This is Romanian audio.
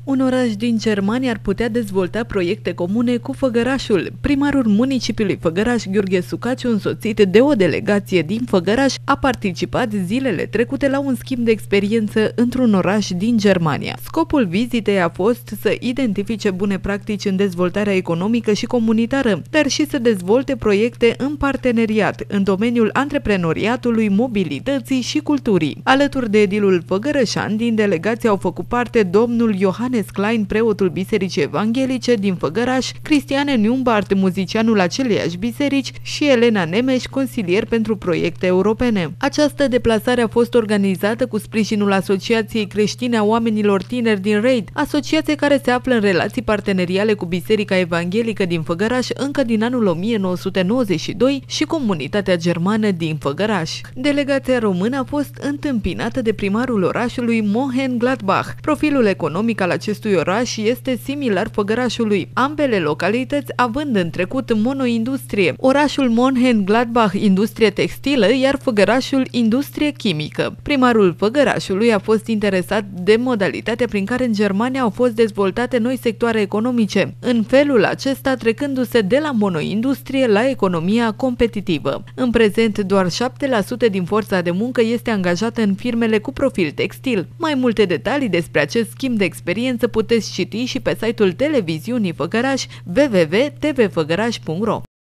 Un oraș din Germania ar putea dezvolta proiecte comune cu Făgărașul. Primarul municipiului Făgăraș, Gheorghe Sucaciu, însoțit de o delegație din Făgăraș, a participat zilele trecute la un schimb de experiență într-un oraș din Germania. Scopul vizitei a fost să identifice bune practici în dezvoltarea economică și comunitară, dar și să dezvolte proiecte în parteneriat în domeniul antreprenoriatului, mobilității și culturii. Alături de edilul făgărășan, din delegație au făcut parte domnul Johannes Klein, preotul Bisericii Evanghelice din Făgăraș, Cristiane Newbart, muzicianul aceleiași biserici, și Elena Nemes, consilier pentru proiecte europene. Această deplasare a fost organizată cu sprijinul Asociației Creștine a Oamenilor Tineri din Reid, asociație care se află în relații parteneriale cu Biserica Evanghelică din Făgăraș încă din anul 1992 și comunitatea germană din Făgăraș. Delegația română a fost întâmpinată de primarul orașului Mönchengladbach. Profilul economic al acestui oraș este similar Făgărașului, ambele localități având în trecut monoindustrie. Orașul Mönchengladbach industrie textilă, iar Făgărașul industrie chimică. Primarul Făgărașului a fost interesat de modalitatea prin care în Germania au fost dezvoltate noi sectoare economice, în felul acesta trecându-se de la monoindustrie la economia competitivă. În prezent, doar 7% din forța de muncă este angajată în firmele cu profil textil. Mai multe detalii despre acest schimb de experiență puteți citi și pe site-ul televiziunii Făgăraș www.tvfăgăraș.ro.